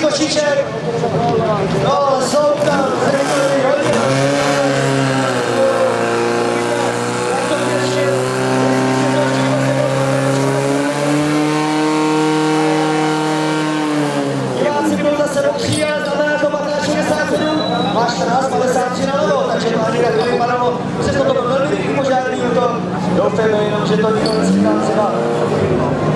košíček. No, jsou tam. Diváci budou zase dobří, ale znamená to 1567, má 14,53 na levo, takže páni na chvíli padalo. Přesto to byl velmi požádný útok. Doufejme jenom, že to nikdo nesmítá třeba.